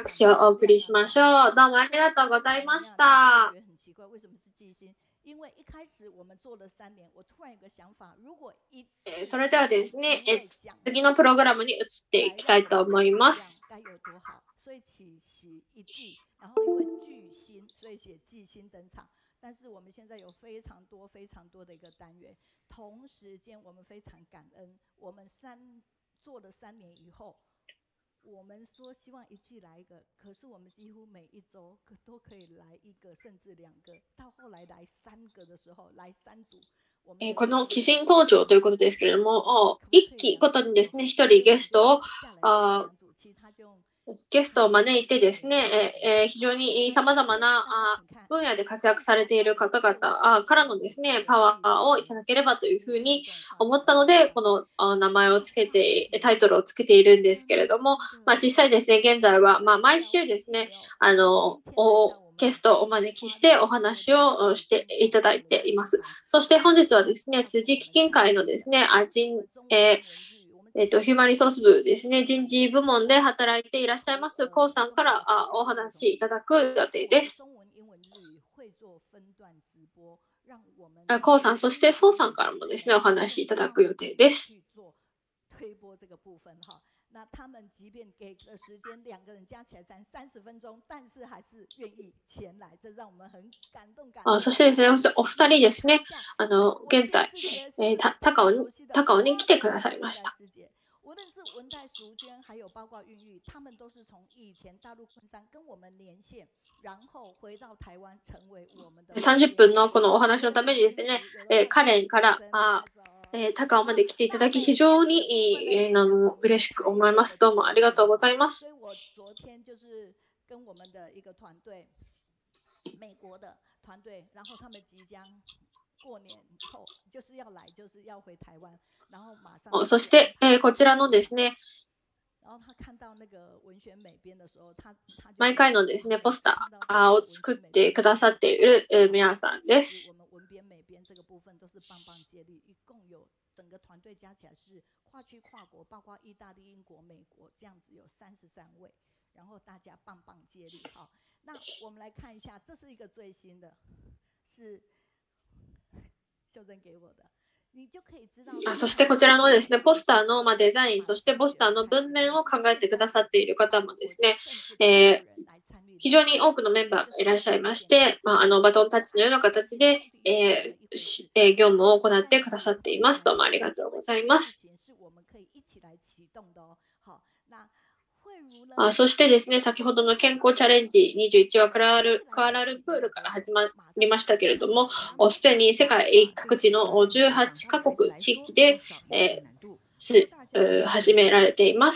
拍手をお送りしましょう。どうもありがとうございました。それではですね、次のプログラムに移っていきたいと思います。 但是我们现在有非常多的一个单元，同时间我们非常感恩，我们做了3年以后，我们说希望一季来一个，可是我们几乎每一周都可以来一个，甚至2个，到后来来3个的时候，来3組。 この寄進登場ということですけれども、1期ごとにですね、1人ゲストを招いてですね、非常に様々な分野で活躍されている方々からのですね、パワーをいただければというふうに思ったので、この名前をつけて、タイトルをつけているんですけれども、実際ですね、現在は毎週ですね、ゲストをお招きしてお話をしていただいています。そして本日はですね、辻基金会のですね、ヒューマンリソース部ですね、人事部門で働いていらっしゃいます、コウさんからお話しいただく予定です。コウさん、そしてソウさんからもですね、お話しいただく予定です。 那他们即便给的时间2个人加起来才30分鐘，但是还是愿意前来，这让我们很感動。 そしてですね、お二人ですね、現在、高尾に来てくださいました。 无论是文代淑娟，还有包括孕育，他们都是从以前大陆昆山跟我们连线，然後回到台湾成為我們的。 30分のこのお話のためにですね、カレンから高尾まで来ていただき、非常に嬉しく思います。どうもありがとうございます。 昨天就是跟我们的一个团队，美国的团队，然后他们即将过年後就是要来，就是要回台湾。 そして、こちらのですね、毎回のですね、ポスターを作ってくださっている皆さんです。 整个团队加起来是跨区跨国，包括意大利、英国、美国，这样子有33位，然后大家棒棒接力。好，那我们来看一下，这是一个最新的，是秀珍给我的。 そしてこちらのですね、ポスターのデザイン、そしてポスターの文面を考えてくださっている方もですね、非常に多くのメンバーがいらっしゃいまして、バトンタッチのような形で、業務を行ってくださっています。どうもありがとうございます。そしてですね、先ほどの健康チャレンジ21はクアラルンプールから始まりましたけれども、すでに世界各地の18カ国地域で、始められています。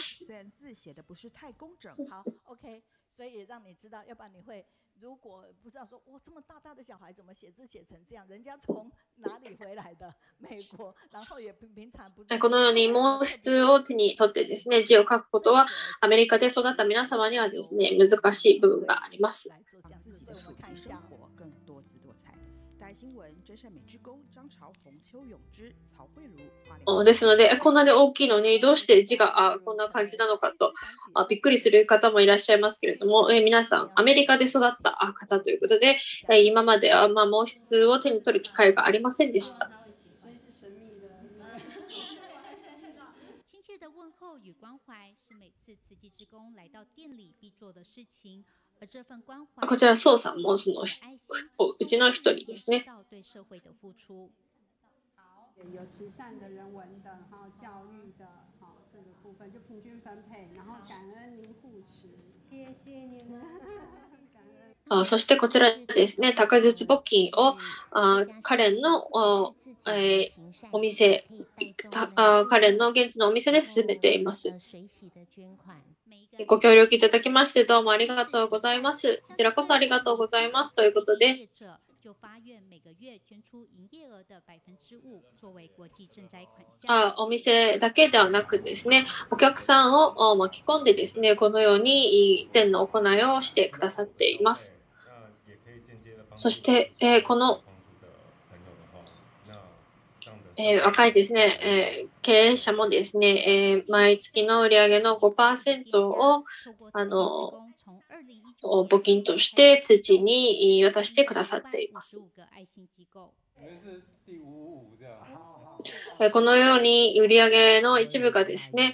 如果不知道说，哇，这么大的小孩怎么写字写成这样？人家从哪里回来的？美国，然後也平常不。 このように毛筆を手に取ってですね、字を書くことはアメリカで育った皆様にはですね、難しい部分があります。ですので、こんなに大きいのにどうして字がこんな感じなのかとびっくりする方もいらっしゃいますけれども、皆さんアメリカで育った方ということで、今までは毛筆を手に取る機会がありませんでした。 亲切的问候与关怀是每次慈济志工来到店里必做的事情。 こちら、ソウさんもそのうちの一人ですね。 有慈善的、人文的、教育的，这个部分就平均分配，然后感恩您护持，谢谢你们。 そしてこちらですね、高術募金をカレンのお店、カレンの現地のお店で進めています。ご協力いただきましてどうもありがとうございます。こちらこそありがとうございますということで、お店だけではなくですね、お客さんを巻き込んでですね、このように善の行いをしてくださっています。そして、この若いですね、経営者もですね、毎月の売上の 5% を募金として土に渡してくださっています。このように売上の一部がですね、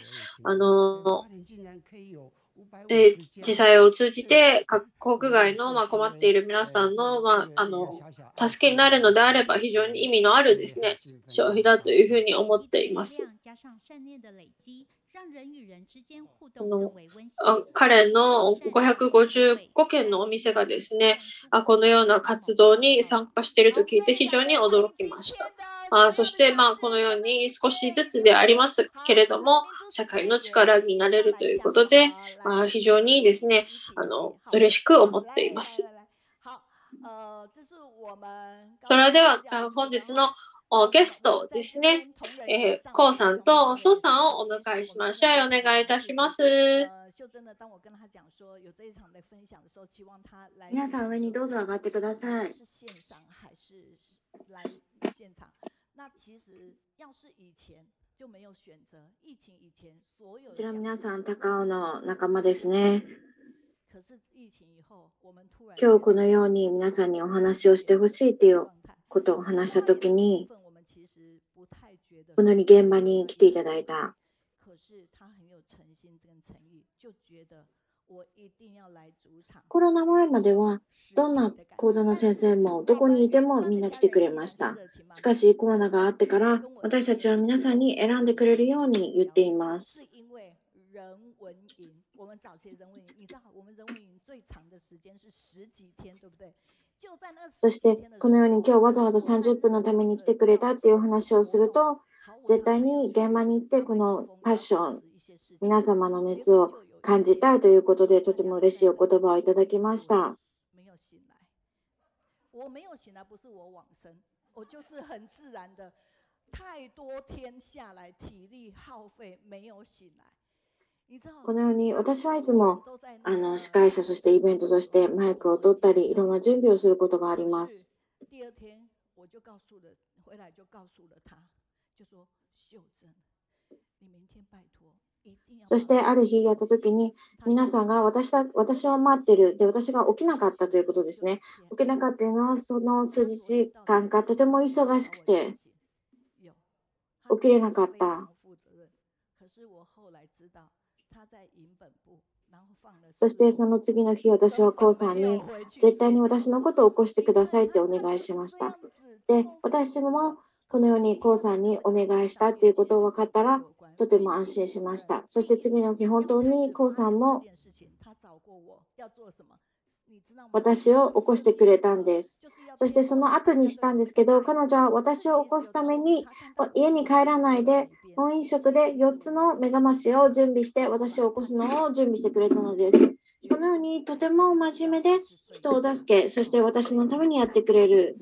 地裁を通じて国外の困っている皆さんの助けになるのであれば非常に意味のあるですね、消費だというふうに思っています。彼の555件のお店がですね、このような活動に参加していると聞いて非常に驚きました。そしてこのように少しずつでありますけれども、社会の力になれるということで、非常にですね、嬉しく思っています。それでは本日のゲストですね、コウさんとソウさんをお迎えしましょう。お願いいたします。 皆さん上にどうぞ上がってください。こちら皆さん高尾の仲間ですね。今日このように皆さんにお話をしてほしいということを話したときに、このように現場に来ていただいた。コロナ前まではどんな講座の先生もどこにいてもみんな来てくれました。しかしコロナがあってから私たちは皆さんに選んでくれるように言っています。そしてこのように今日わざわざ30分のために来てくれたっていう話をすると、絶対に現場に行ってこのパッション、皆様の熱を感じたいということで、とても嬉しいお言葉をいただきました。このように私はいつも司会者、そしてイベントとしてマイクを取ったり、いろんな準備をすることがあります。そしてある日やったときに、皆さんが私を待ってる、で私が起きなかったということですね。起きなかったというのは、その数日間がとても忙しくて、起きれなかった。そしてその次の日、私はコウさんに絶対に私のことを起こしてくださいってお願いしました。で、私もこのようにコウさんにお願いしたっていうことを分かったら、とても安心しました。そして次の日、本当にコウさんも私を起こしてくれたんです。そしてその後にしたんですけど、彼女は私を起こすために家に帰らないで本飲食で4つの目覚ましを準備して私を起こすのを準備してくれたのです。このようにとても真面目で人を助け、そして私のためにやってくれる。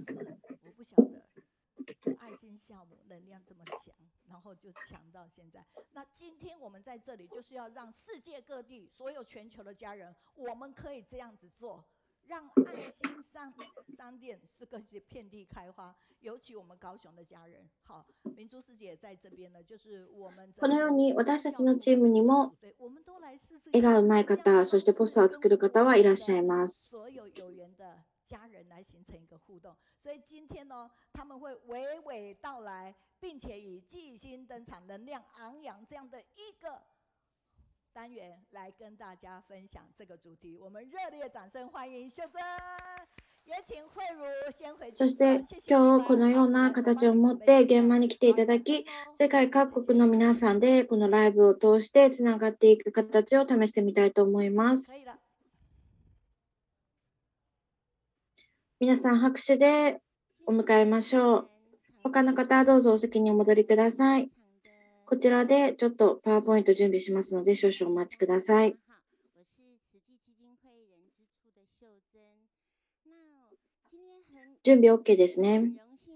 就强到现在。那今天我们在这里，就是要让世界各地所有全球的家人，我们可以这样子做，让爱心商店是个遍地开花。尤其我们高雄的家人，好，明珠师姐在这边呢，就是我们このように私たちのチームにも絵がうまい方、そしてポスターを作る方はいらっしゃいます。所有有缘的家人来形成一个互动，所以今天呢，他们会娓娓道来，并且以巨星登场、能量昂扬这样的一个单元来跟大家分享这个主题。我们热烈掌声欢迎秀珍，也请慧茹先回。そして今日このような形を持って現場に来ていただき、世界各国の皆さんでこのライブを通してつながっていく形を試してみたいと思います。皆さん拍手でお迎えましょう。他の方どうぞお席にお戻りください。こちらでちょっとパワーポイント準備しますので少々お待ちください。準備 OK ですね。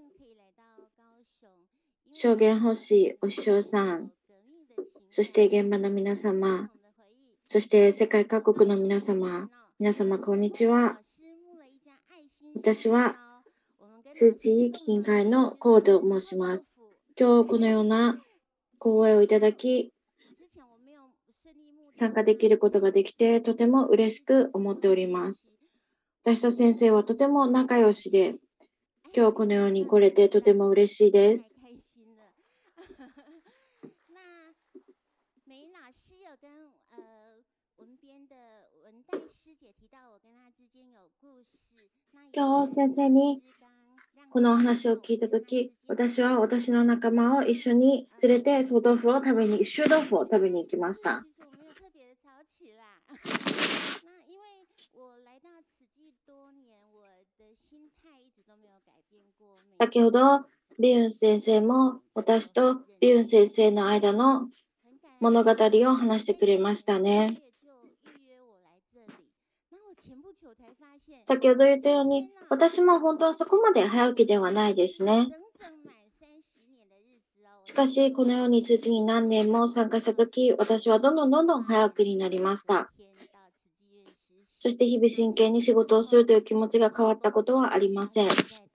証言欲しいお師匠さん、そして現場の皆様、そして世界各国の皆様、皆様こんにちは。私は通知基金会のコウと申します。今日このような講演をいただき、 参加できることができて、とても嬉しく思っております。私と先生はとても仲良しで、今日このように来れてとても嬉しいです。今日先生にこのお話を聞いたとき、私は私の仲間を一緒に連れて臭豆腐を食べに行きました。先ほどビュン先生も私とビュン先生の間の物語を話してくれましたね。先ほど言ったように、私も本当はそこまで早起きではないですね。しかし、このように通知に何年も参加したとき、私はどんどん早起きになりました。そして日々真剣に仕事をするという気持ちが変わったことはありません。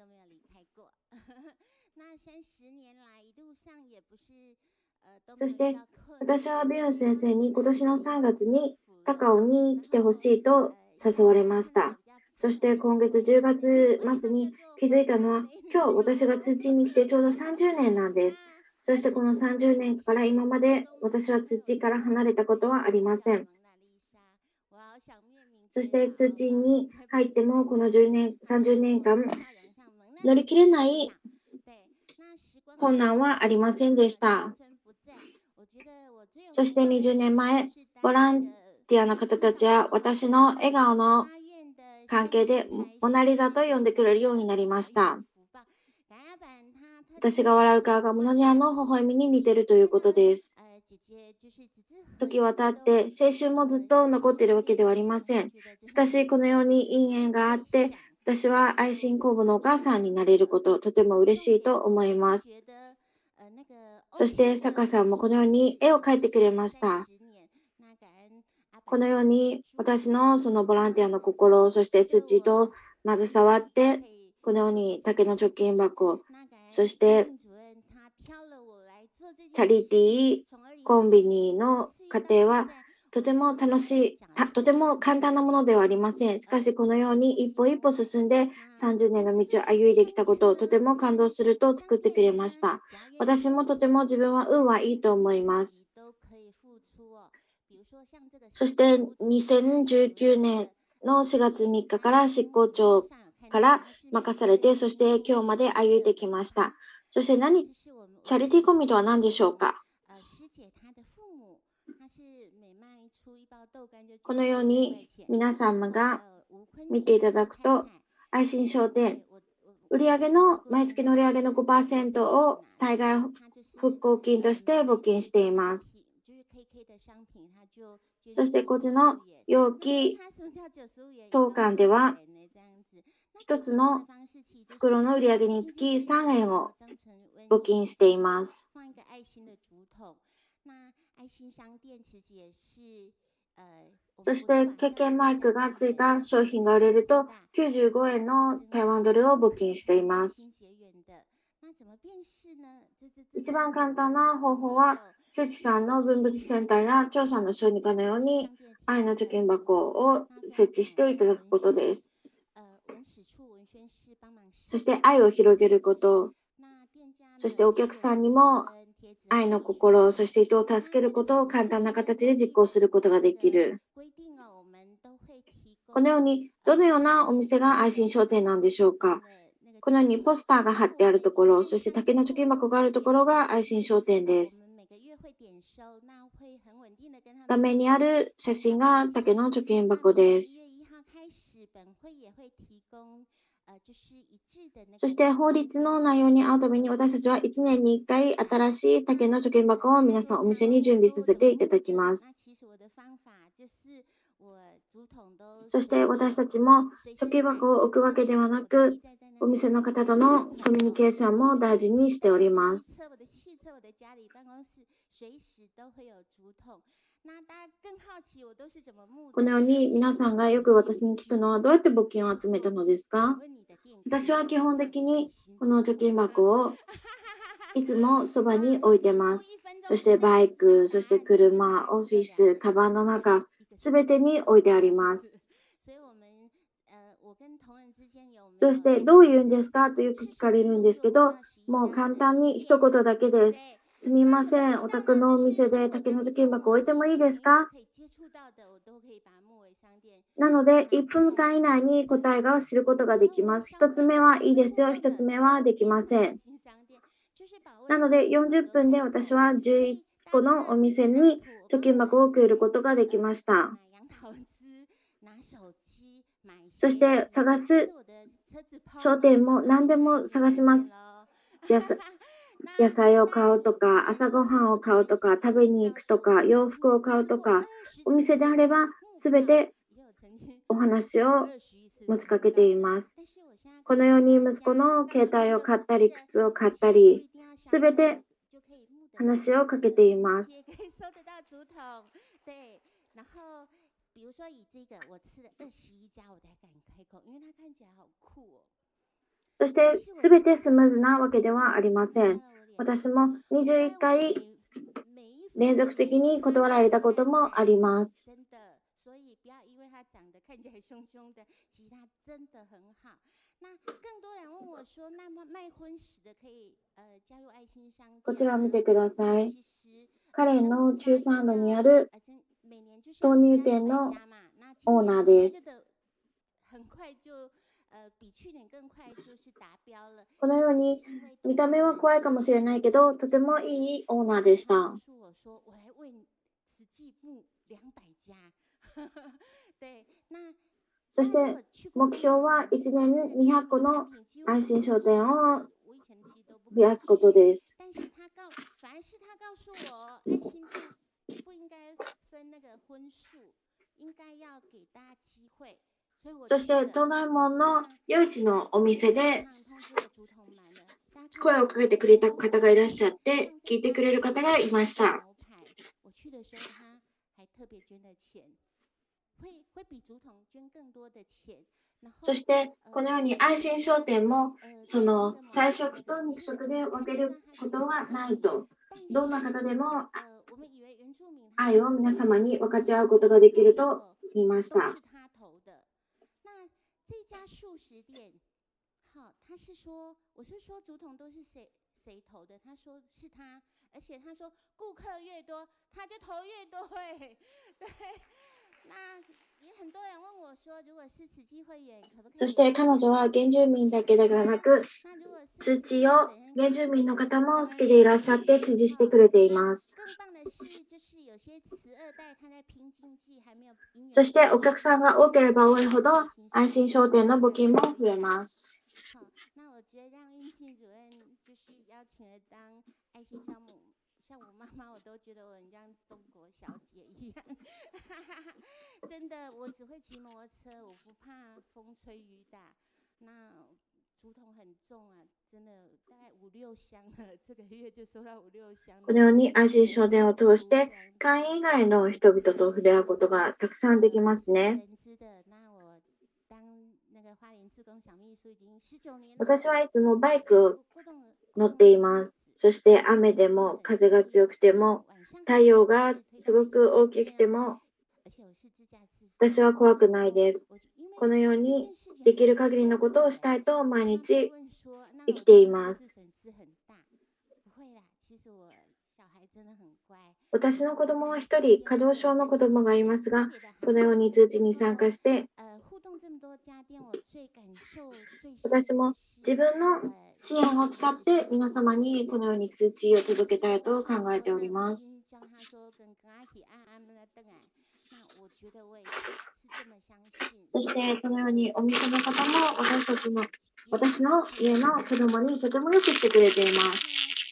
そして私はビュン先生に今年の3月に高尾に来てほしいと誘われました。そして今月10月末に気づいたのは、今日私が通知に来てちょうど30年なんです。そしてこの30年から今まで私は通知から離れたことはありません。そして通知に入ってもこの30年間乗り切れない困難はありませんでした。そして20年前、ボランティアの方たちは私の笑顔の関係でモナリザと呼んでくれるようになりました。私が笑う顔がモナリアの微笑みに似ているということです。時は経って青春もずっと残っているわけではありません。しかしこのように因縁があって、私は愛心公募のお母さんになれること、とても嬉しいと思います。そして坂さんもこのように絵を描いてくれました。このように私のそのボランティアの心、そして土と携わって、このように竹の貯金箱、そしてチャリティーコンビニの過程はとても楽しい、とても簡単なものではありません。しかしこのように一歩一歩進んで30年の道を歩いてきたことをとても感動すると作ってくれました。私もとても自分は運はいいと思います。そして2019年の4月3日から執行長から任されて、そして今日まで歩いてきました。そしてチャリティーコミとは何でしょうか。このように皆様が見ていただくと、愛心商店、毎月の売上の 5% を災害復興金として募金しています。そしてこちらの容器投函では、一つの袋の売上につき3円を募金しています。そして、経験マイクがついた商品が売れると95円の台湾ドルを募金しています。一番簡単な方法は、セチさんの分別センターや調査の小児科のように愛の貯金箱を設置していただくことです。そして愛を広げること、そしてお客さんにも愛の心、そして人を助けることを簡単な形で実行することができる。このように、どのようなお店が愛心商店なんでしょうか。このようにポスターが貼ってあるところ、そして竹の貯金箱があるところが愛心商店です。画面にある写真が竹の貯金箱です。そして法律の内容に合うために私たちは1年に1回新しい竹の貯金箱を皆さんお店に準備させていただきます。そして私たちも貯金箱を置くわけではなく、お店の方とのコミュニケーションも大事にしております。このように皆さんがよく私に聞くのは、どうやって募金を集めたのですか？私は基本的にこの貯金箱をいつもそばに置いてます。そしてバイク、そして車、オフィス、カバンの中、すべてに置いてあります。そしてどう言うんですかとよく聞かれるんですけど、もう簡単に一言だけです。すみません、お宅のお店で竹の貯金箱置いてもいいですか？なので、1分間以内に答えが知ることができます。1つ目はいいですよ、1つ目はできません。なので、40分で私は11個のお店に貯金箱を送ることができました。そして探す商店も何でも探します。野菜を買うとか、朝ごはんを買うとか、食べに行くとか、洋服を買うとか、お店であればすべてお話を持ちかけています。このように息子の携帯を買ったり、靴を買ったり、すべて話をかけています。比如说以这个我吃了21家我才敢开口，因为它看起来好酷哦。そしてすべてスムーズなわけではありません。私も21回連続的に断られたこともあります。所以不要因为它长得看起来凶凶的，其实它真的很好。那更多人问我说，那么卖荤食的可以加入愛心商店。こちらを見てください。彼の中山路にある豆乳店のオーナーです。このように見た目は怖いかもしれないけど、とてもいいオーナーでした。そして目標は1年200個の愛心商店を増やすことです。そして東大門の夜市のお店で声をかけてくれた方がいらっしゃって、聞いてくれる方がいました。そしてこのように愛心商店もその菜食と肉食で分けることはないと、どんな方でも愛を皆様に分かち合うことができると言いました。他是说，我是说竹筒都是谁投的？他说是他，而且他说顾客越多，他就投越多。对，那也很多人问我说，如果是慈济会员，可不可以？そして彼女は原住民だけではなく、土地を原住民の方も好きでいらっしゃって支持してくれています。そしてお客さんが多ければ多いほど愛心商店の募金も増えます。像我妈妈，我都觉得我很像中国小姐一样。真的，我只会骑摩托车，我不怕风吹雨打。那竹筒很重啊，真的大概5、6箱了。这个月就收到5、6箱。このように愛心商店を通して会員以外の人々と触れ合うことがたくさんできますね。私はいつもバイクを乗っています。そして雨でも風が強くても太陽がすごく大きくても私は怖くないです。このようにできる限りのことをしたいと毎日生きています。私の子供は一人過動症の子供がいますが、このように通知に参加して私も自分の支援を使って皆様にこのように通知を届けたいと考えております。そしてこのようにお店の方も私の家の子供にとてもよくしてくれています。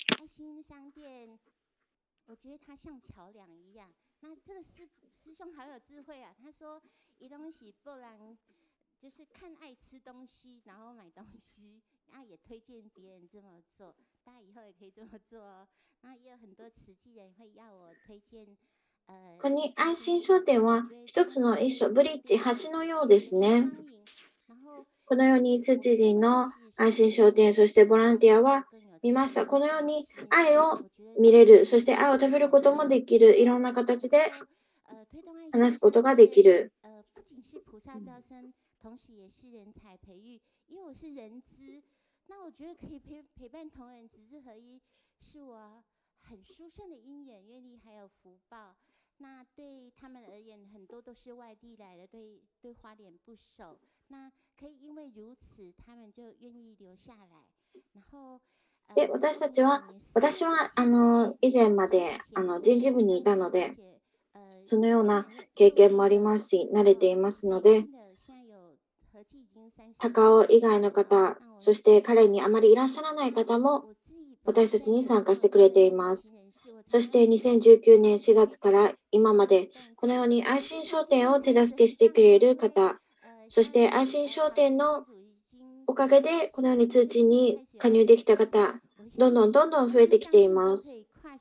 我觉得他像桥梁一样。那这个师兄好有智慧啊！他说：“一东西不然就是看爱吃东西，然后买东西，那也推荐别人这么做。大家以后也可以这么做哦。那也有很多慈济人会要我推荐。この愛心商店は一つのブリッジ、橋のようですね。このように慈济人の愛心商店、そしてボランティアは見ました。このように愛を見れる、そして愛を食べることもできる、いろんな形で話すことができる。 那对他们而言，很多都是外地来的，对花莲不熟。那可以因为如此，他们就愿意留下来。然後で、私は以前まで人事部にいたので、そのような経験もありますし、慣れていますので、高尾以外の方、そして彼にあまりいらっしゃらない方も私たちに参加してくれています。そして2019年4月から今までこのように愛心商店を手助けしてくれる方、そして愛心商店のおかげでこのように通知に加入できた方、どんどん増えてきています。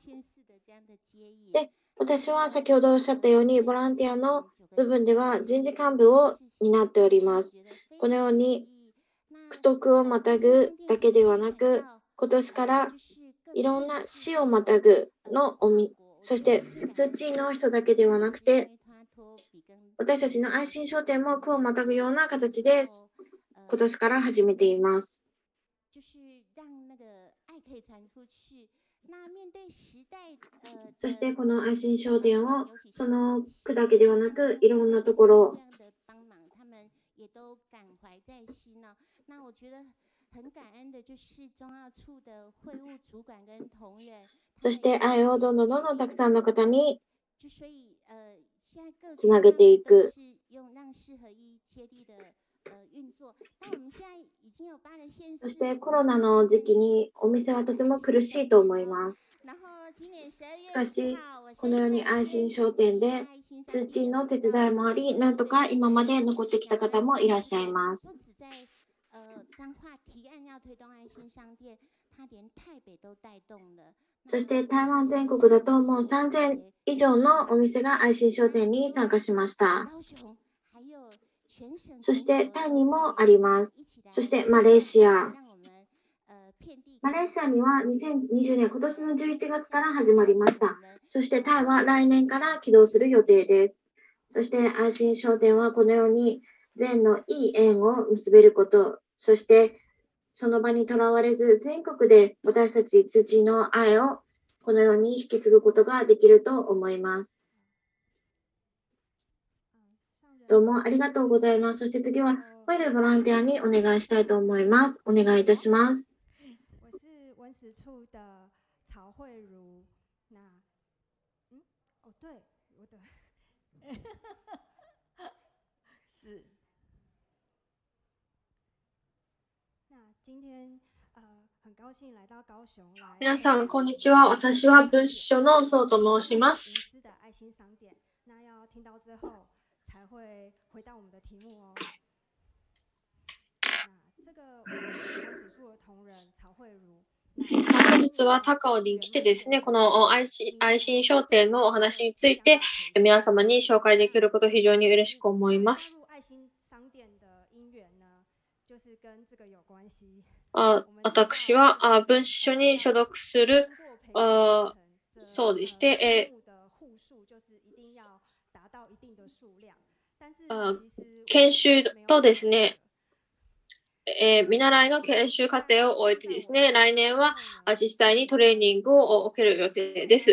で、私は先ほどおっしゃったようにボランティアの部分では人事幹部を担っております。このように区徳をまたぐだけではなく、今年からいろんな市をまたぐのそして通知の人だけではなくて、私たちの愛心商店も区をまたぐような形で今年から始めています。そしてこの愛心商店をその区だけではなく、いろんなところそして愛をどんどんたくさんの方につなげていく。そしてコロナの時期にお店はとても苦しいと思います。しかし、このように愛心商店で通知の手伝いもあり、なんとか今まで残ってきた方もいらっしゃいます。そして台湾全国だともう3000以上のお店が愛心商店に参加しました。そしてタイにもあります。そしてマレーシアには2020年今年の11月から始まりました。そしてタイは来年から起動する予定です。そして愛心商店はこのように善のいい縁を結べること、そしてその場にとらわれず全国で私たち土の愛をこのように引き継ぐことができると思います。どうもありがとうございます。そして次はホイルボランティアにお願いしたいと思います。お願いいたします。 我是文史处的曹慧茹。对，我的是。 今天很高興來到高雄。 皆さん、こんにちは。私は文史書の宋と申します。 那要聽到之後才會回答我們的題目哦。這個文史處的同仁曹慧茹。 本日は高尾に来てですね、この愛心商店のお話について皆様に紹介できることを非常に嬉しく思います。私は文史書に所属するそうでして、研修とですね、見習いの研修課程を終えてですね、来年は実際にトレーニングを受ける予定です。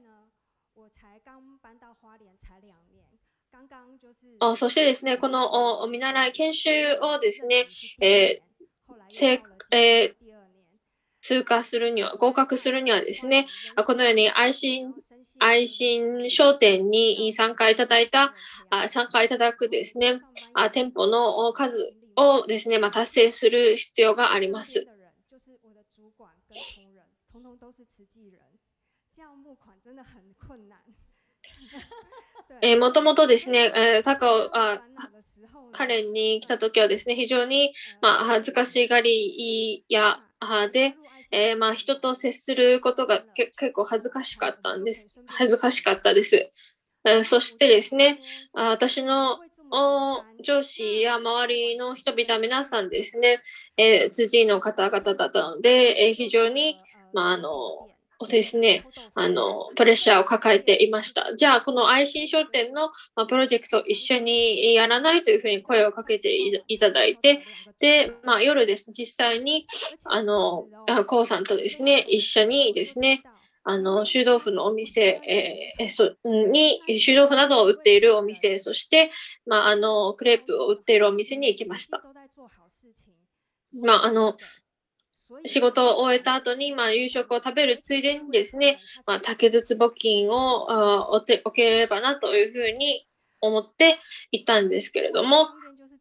そしてですね、この見習い研修をですね、通過するには、合格するにはですね、このように愛心商店に参加いただくですね、店舗の数をですね、達成する必要があります。もともとですね、彼に来たときはですね、非常に恥ずかしがり屋で、人と接することが結構恥ずかしかったです。そしてですね、私の上司や周りの人々皆さんですね、辻の方々だったので、非常に、ですね、プレッシャーを抱えていました。じゃあ、この愛心商店の、プロジェクトを一緒にやらないというふうに声をかけていただいて、で、夜です。実際に、コウさんとですね、一緒にですね、臭豆腐のお店、に、臭豆腐などを売っているお店、そして、クレープを売っているお店に行きました。仕事を終えた後に、夕食を食べるついでにですね、竹筒募金を置ければなというふうに思って行ったんですけれども、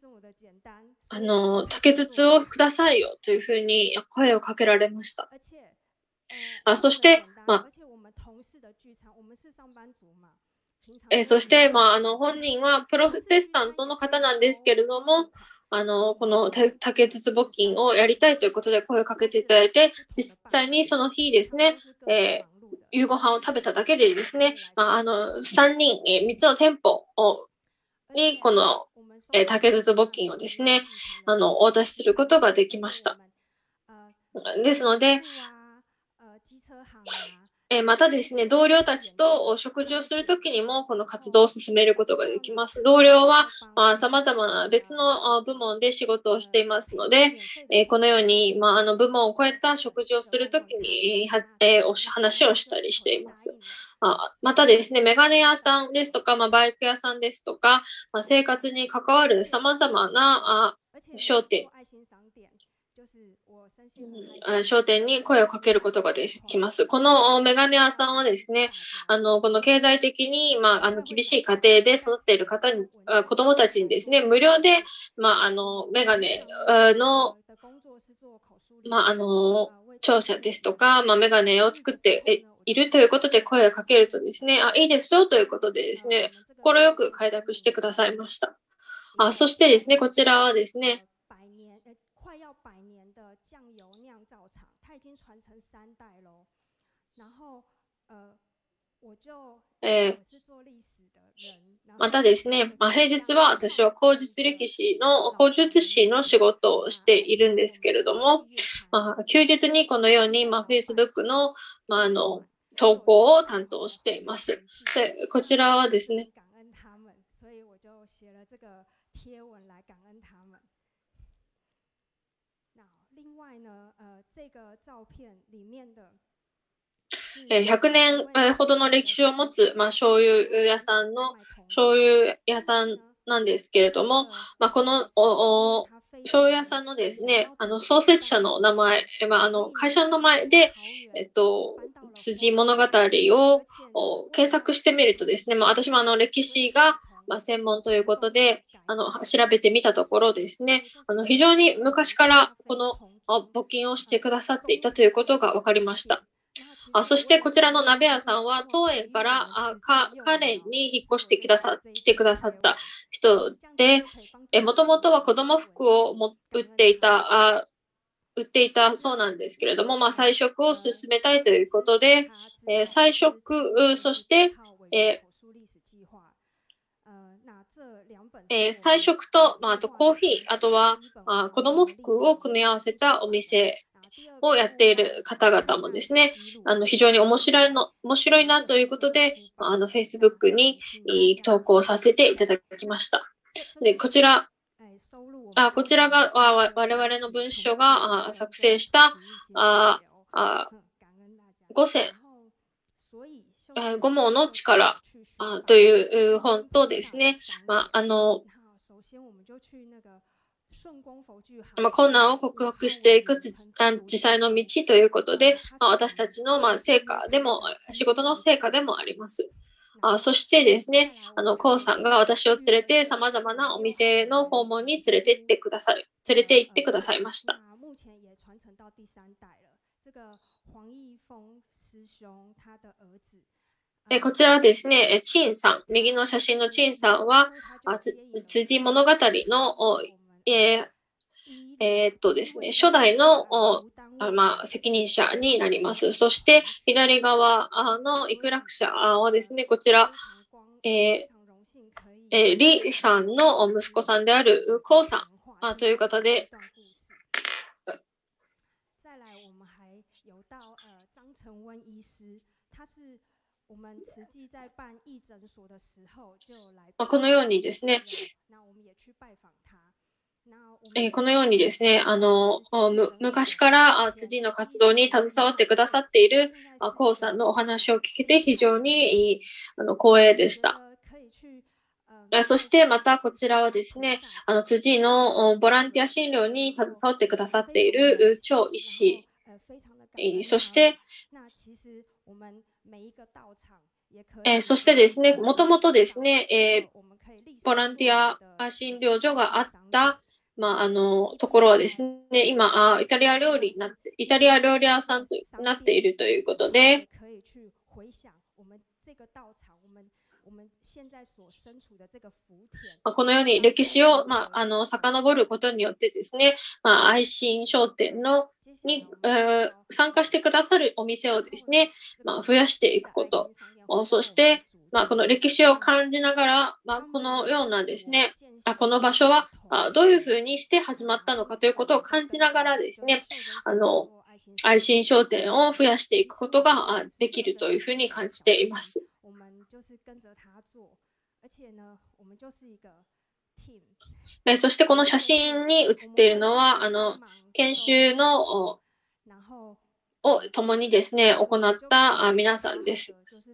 竹筒をくださいよというふうに声をかけられました。そして、本人はプロテスタントの方なんですけれども、この竹筒募金をやりたいということで声をかけていただいて、実際にその日ですね、夕ご飯を食べただけでですね、3人、3つの店舗にこの竹筒募金をですね、お渡しすることができました。ですので、またですね、同僚たちと食事をするときにもこの活動を進めることができます。同僚は様々な別の部門で仕事をしていますので、このように部門を超えた食事をするときに話をしたりしています。またですね、メガネ屋さんですとか、バイク屋さんですとか、生活に関わる様々な商店に声をかけることができます。このメガネ屋さんはですね、この経済的に、厳しい家庭で育っている方に、子供たちにですね、無料で、メガネの、庁舎ですとか、メガネを作っているということで声をかけるとですね、いいですよということでですね、快く快諾してくださいました。そしてですね、こちらはですね、またですね、平日は私は口述師の仕事をしているんですけれども、休日にこのように、Facebook の、投稿を担当しています。で、こちらはですね、100年ほどの歴史を持つ、醤油屋さんなんですけれども、この醤油屋さんのですね、創設者の名前、会社の名前で、辻物語を検索してみるとですね、私も歴史が専門ということで調べてみたところですね、非常に昔からこの募金をしてくださっていたということが分かりました。そしてこちらの鍋屋さんは当園からカレンに引っ越して来てくださった人で、もともとは子供服を売っていたそうなんですけれども、菜食を進めたいということで、菜食、そして、菜食と、あとコーヒー、あとは子供服を組み合わせたお店をやっている方々もですね、非常に面白いなということで、Facebook に投稿させていただきました。で、こちらが我々の文書が作成した五毛の力という本とですね、困難を克服していく実際の道ということで、私たちの成果でも、仕事の成果でもあります。そしてですね、コウさんが私を連れて様々なお店の訪問に連れて行ってくださいました。こちらはですね、チンさん、右の写真のチンさんは、辻物語のですね、初代の責任者になります。そして左側の育楽者はですね、こちら、 李さんの息子さんであるコウさんという方で、 再来我们还有到张成温医师，他是我们慈济在办义诊所的时候就来。 このようにですね、 那我们也去拜訪他。 このようにですね、昔から辻の活動に携わってくださっているコウさんのお話を聞けて非常に光栄でした。そしてまたこちらはですね、辻のボランティア診療に携わってくださっている張医師、そしてそしてですね、もともとですね、ボランティア診療所があったところはですね、今イタリア料理屋さんとなっているということで、このように歴史を遡ることによってですね、愛心商店に参加してくださるお店をですね、増やしていくこと、そしてこの歴史を感じながら、このようなですね、この場所はどういうふうにして始まったのかということを感じながらですね、愛心商店を増やしていくことができるというふうに感じています。そしてこの写真に写っているのは研修のを共にですね行った皆さんです。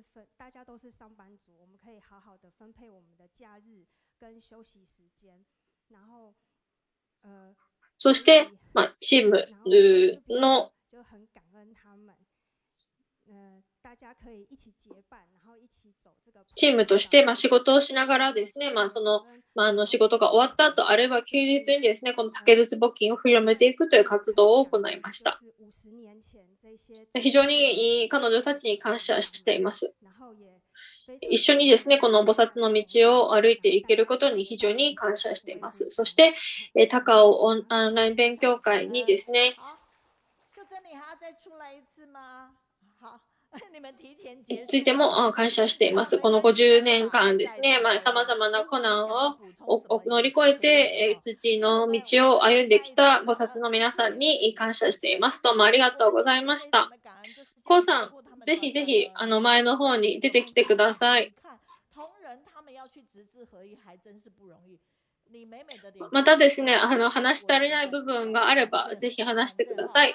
そしてチームのチームとして仕事をしながらですね、仕事が終わった後、あるいは休日にですね、この竹筒募金を広めていくという活動を行いました。非常に彼女たちに感謝しています。一緒にですね、この菩薩の道を歩いていけることに非常に感謝しています。そして、高尾オンライン勉強会にですね、についても感謝しています。この50年間ですね、様々な困難を乗り越えて、辻の道を歩んできた菩薩の皆さんに感謝しています。どうもありがとうございました。コウさん、ぜひぜひ前の方に出てきてください。またですね、話し足りない部分があれば、ぜひ話してください。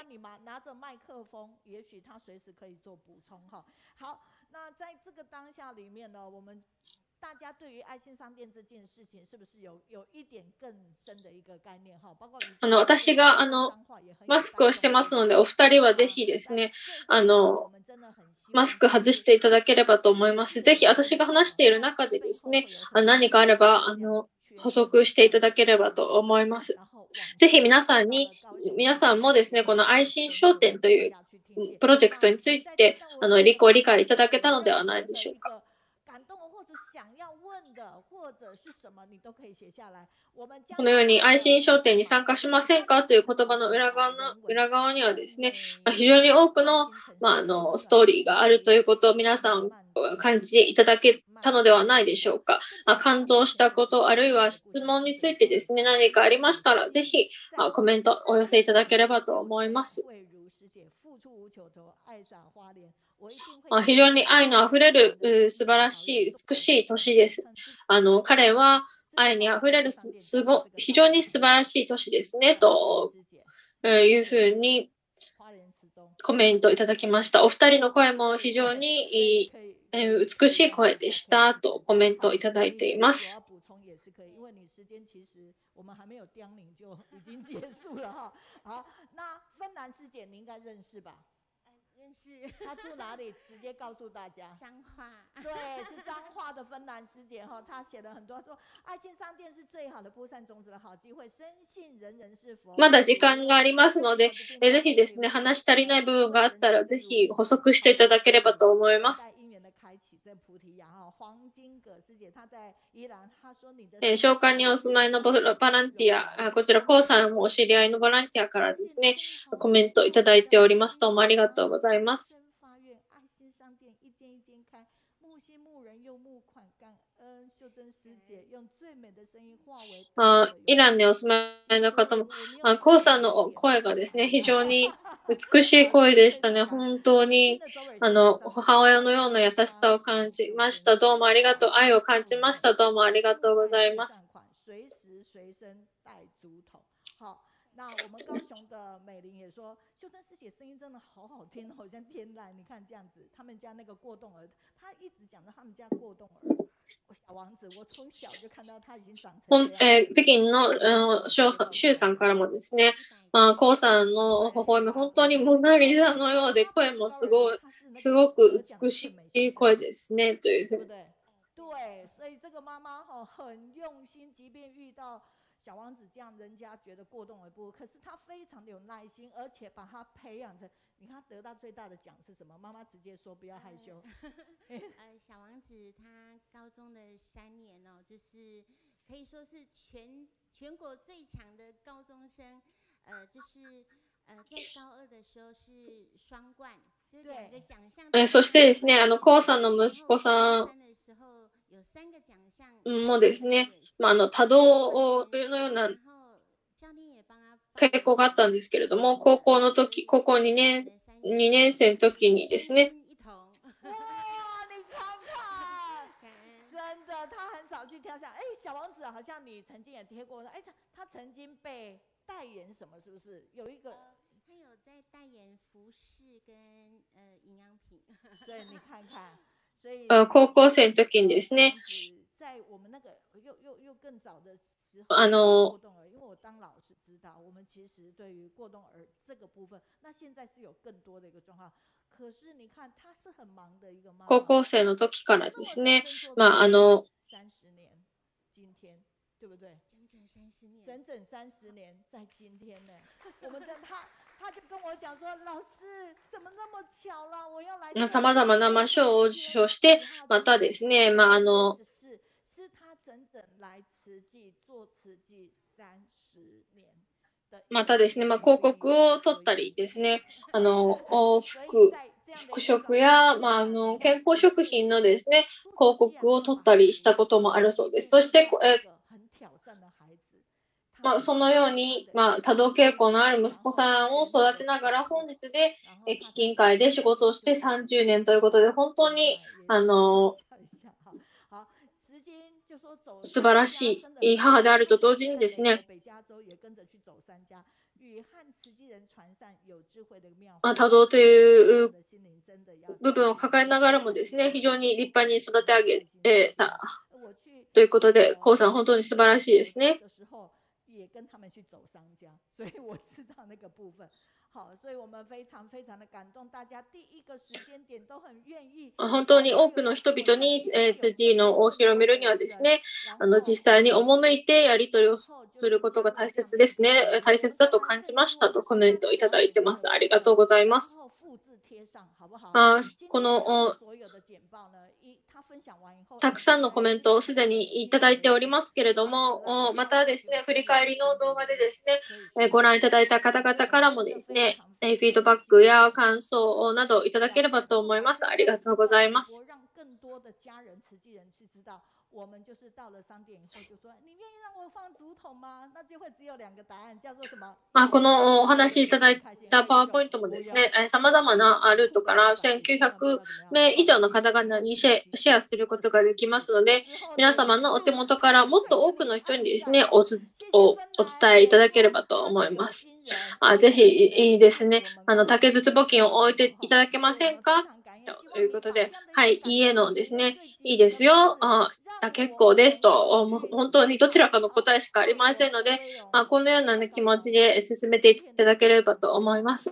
大家对于爱心商店这件事情是不是有一点更深的一个概念哈？包括私がマスクをしてますので、お二人はぜひですね、マスク外していただければと思います。ぜひ私が話している中でですね、何かあれば補足していただければと思います。ぜひ皆さんもですね、この愛心商店というプロジェクトについて理解いただけたのではないでしょうか。このように愛心商店に参加しませんかという言葉の裏側にはですね、非常に多くの、ストーリーがあるということを皆さん感じていただけたのではないでしょうか。感動したこと、あるいは質問についてですね、何かありましたら、ぜひコメントお寄せいただければと思います。非常に愛のあふれる素晴らしい美しい都市です。彼は愛にあふれる非常に素晴らしい都市ですねというふうにコメントいただきました。お二人の声も非常に美しい声でしたとコメントいただいています。 他住哪里？直接告诉大家。 彰化。 对，是彰化的芬兰师姐哈，她写了很多，说爱心商店是最好的播散种子的好機会，深信人人是佛。 まだ時間がありますので、ぜひですね、話し足りない部分があったら、ぜひ補足していただければと思います。召喚にお住まいのボランティア、こちらコウさんもお知り合いのボランティアからですね、コメントいただいております。どうもありがとうございます。 イランにお住まいの方も、コウさんの声がですね、非常に美しい声でしたね。本当に母親のような優しさを感じました。どうもありがとう。愛を感じました。どうもありがとうございます。 那我们高雄的美玲也说，秀珍师姐声音真的好好听，好像天籁。你看这样子，他们家那个过动儿，他一直讲到他们家过动儿。小王子，我从小就看到他已经長成這樣。 北京のシュウさんからもですね、コウさんの微笑み、本当にモナリザのようで、声もすごく美しい声ですね、というふうに。 对，所以这个妈妈很用心，即便遇到小王子这样，人家觉得过动而不，可是他非常的有耐心，而且把他培养成。你看他得到最大的奖是什么？妈妈直接说不要害羞。 小王子他高中的3年哦，就是可以说是全国最强的高中生，就是在高2的時候是双冠，就2個獎項。 そしてですね、コウさんの息子さんもですね、多動のような傾向があったんですけれども、高校2年生の時にですね、 他很少去挑战。小王子好像你曾经也贴过，他曾经被代言什么？是不是有一个？ 他有在代言服饰跟营养品。 所以你看看，所以高校生の時にですね、 在我们那个又更早的时候，过动儿，因为我当老师知道，我们其实对于过动儿这个部分，那现在是有更多的一个状况。可是你看，他是很忙的一个妈妈。 高校生の時からですね、 30年，今天对不对？整整30年，在今天呢，我们他就跟我讲说，老师怎么那么巧了，我要来。 様々な賞を受賞して、またですね、 是他整整来慈济做慈济30年。 またですね、広告を取ったりですね、服飾や、健康食品のですね、広告を取ったりしたこともあるそうです。そして、そのように、多動傾向のある息子さんを育てながら、本日で基金会で仕事をして30年ということで、本当に素晴らしい母であると同時にですね、多動という部分を抱えながらもですね、非常に立派に育て上げたということで、コウさん本当に素晴らしいですね。 也跟他们去走商家，所以我知道那个部分。好，所以我们非常非常的感动，大家第一个时间点都很愿意。 本当に多くの人々に慈济のを広めるにはですね、実際に赴いてやり取りをすることが大切ですね。大切だと感じましたとコメントいただいてます。ありがとうございます。このたくさんのコメントをすでにいただいておりますけれども、またですね、振り返りの動画でですね、ご覧いただいた方々からもですね、フィードバックや感想などいただければと思います。ありがとうございます。 我们就是到了商店以后就说，你愿意让我放竹筒吗？那就会只有2个答案，叫做什么？ このお話しいただいたパワーポイントもですね、様々なルートから1900名以上の方々にシェアすることができますので、皆様のお手元からもっと多くの人にですね、お伝えいただければと思います。ぜひですね、竹筒募金を置いていただけませんかということで、はい、いいえのですね、いいですよ。結構ですと、本当にどちらかの答えしかありませんので、このような、気持ちで進めていただければと思います。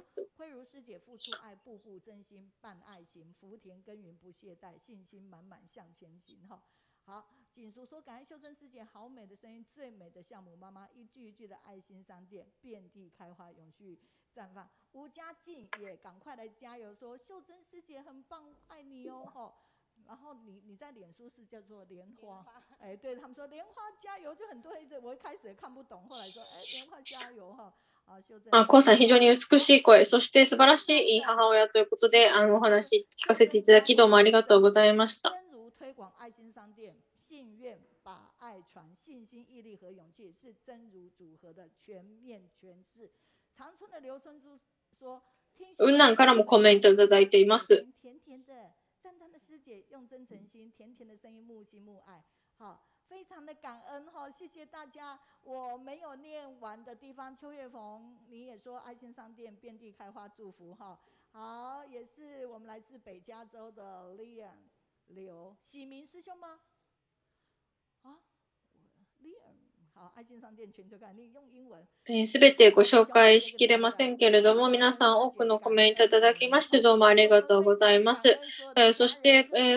好，锦淑说：“感恩秀珍师姐好美的声音，最美的项目妈妈，一句一句的爱心商店，遍地开花，永续绽放。”吴家静也赶快来加油说：“秀珍师姐很棒，爱你哦！”然后你在脸书是叫做莲花，对他们说莲花加油，就很多人一直我一开始也看不懂，后来说莲花加油哈。 コウさん、非常に美しい声、そして素晴らしい母親ということで、お話聞かせていただき、どうもありがとうございました。 爱传、信心、毅力和勇气是真如组合的全面诠释。长春的刘春珠说：“ 雲南からもコメントいただいています。 甜甜的，赞叹的师姐用真诚心，甜甜的声音，木心木爱，好。”非常的感恩哈，谢谢大家。我没有念完的地方，邱月凤你也说爱心商店遍地开花，祝福哈。好，也是我们来自北加州的 Lian 刘喜明师兄吗？啊 ，Lian 好，愛心商店全球化，你用英文。 すべてご紹介しきれませんけれども、皆さん多くのコメントいただきましてどうもありがとうございます。そして、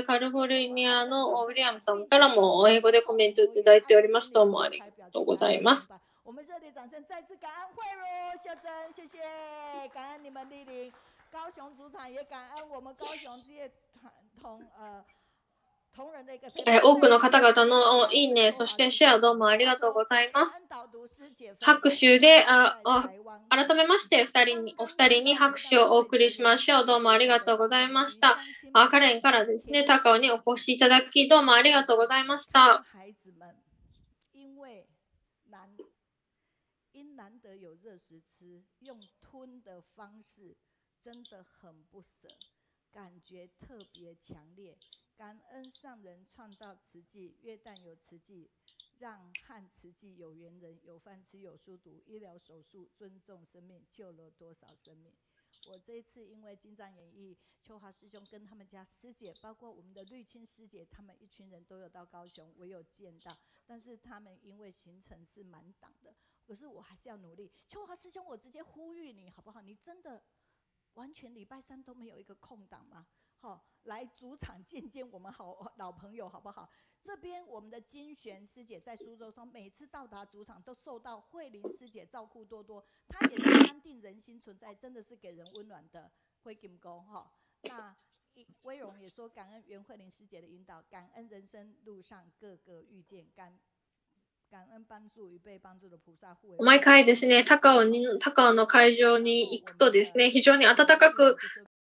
カリフォルニアのウィリアムさんからも英語でコメントいただいております。どうもありがとうございます。 我们热烈掌声，再次感恩慧茹、秀珍，谢谢，感恩你们莅临。高雄主场也感恩我们高雄职业多くの方々のいいね、そしてシェアどうもありがとうございます。拍手で改めましてお二人に拍手をお送りしましょう。どうもありがとうございました。カレンからですね、高尾にお越しいただきどうもありがとうございました。 因难得有热食吃，用吞的方式真的很不舍。感觉特别强烈，感恩上人创造慈济，约旦有慈济，让和慈济有缘人有饭吃有书读，医疗手术尊重生命，救了多少生命。我这一次因为金藏演艺，秋华师兄跟他们家师姐，包括我们的绿青师姐，他们一群人都有到高雄，我有见到，但是他们因为行程是满档的，可是我还是要努力。秋华师兄，我直接呼吁你好不好？你真的完全礼拜三都没有一个空档吗？好，来主场见见我们好老朋友好不好？这边我们的金璇师姐在苏州中，每次到达主场都受到慧玲师姐照顾多多，她也是安定人心存在，真的是给人温暖的慧金公哈。那威荣也说感恩袁慧玲师姐的引导，感恩人生路上各个遇见感恩帮助与被帮助的菩薩護衛。 毎回ですね、高尾の会場に行くとですね、非常に温かく